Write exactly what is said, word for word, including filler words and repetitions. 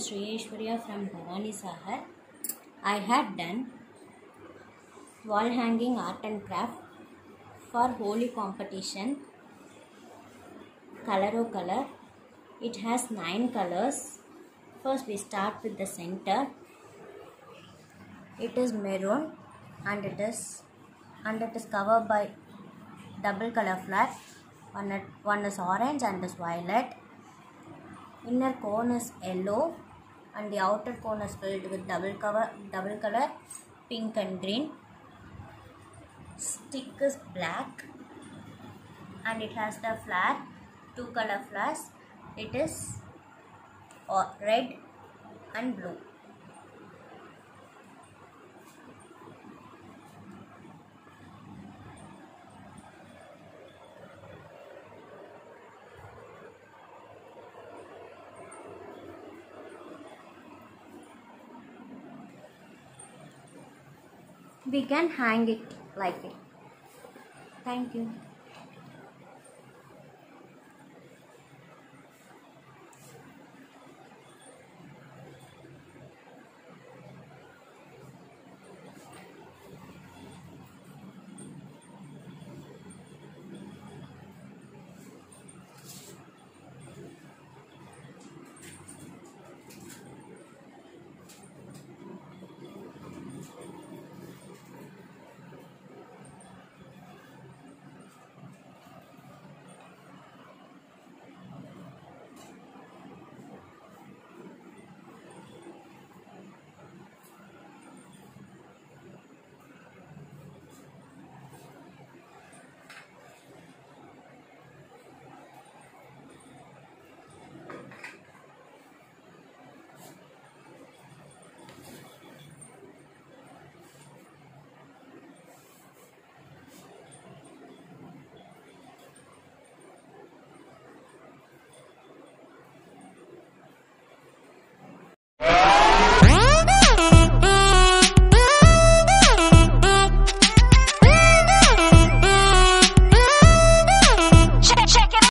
Sri Aishwarya from Bhavani Sagar. I had done wall hanging art and craft for Holi competition. Color O Color. It has nine colors. First we start with the center. It is maroon and it is and it is covered by double color flag. One, one is orange and is violet. Inner cone is yellow and the outer cone is filled with double cover double color pink and green. Stick is black and it has the flag, two color flags. It is red and blue. We can hang it like it. Thank you.